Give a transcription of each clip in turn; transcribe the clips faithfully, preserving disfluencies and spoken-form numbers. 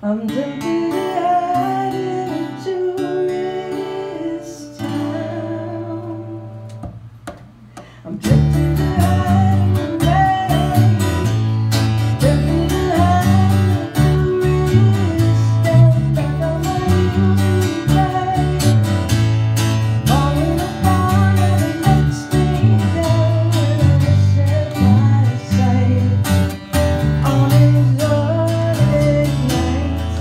I'm tempted to hide in a tourist town. I'm tempted to hide in the rain. Tempted to hide in a tourist town. Back on my heels in the falling apart and it lets me down when I set my sight on his exotic nights.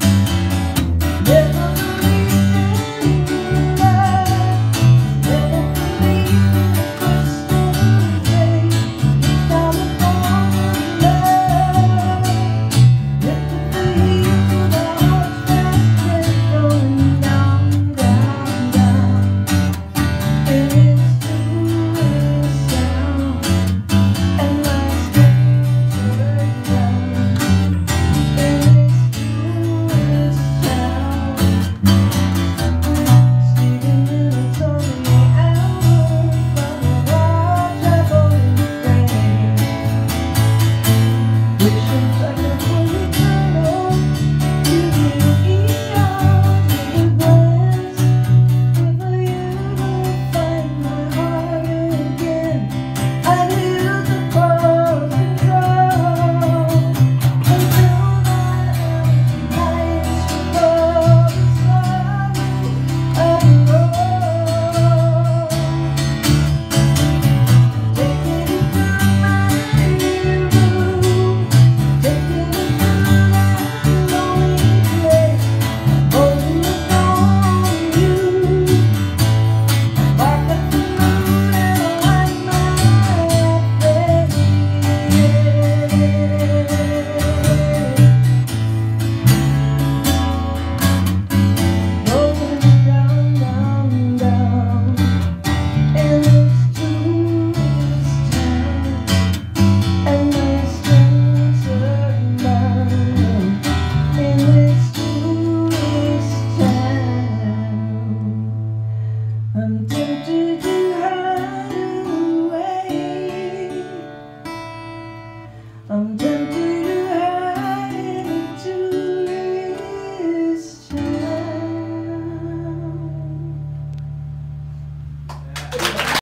Never believed in love, never believed in a crystal day. California love, lifted the heat to the heart's fast going down, down, down. It is tourist sound, and my skin turned down. It is tourist sound. Steven Miller told me hours from a wild traveling train. Wishes I could pull eternal to the eons of the blast. If you don't find my heart again, I'd use the cross control until my empty nights above the sorrow of the road. Taking it through my room, taking it through that lonely place, holding the phone on you. Bark at the moon and I like my face. Going down, down, down in this tourist town, and my skin turned down in this tourist town. I'm tempted to hide away. I'm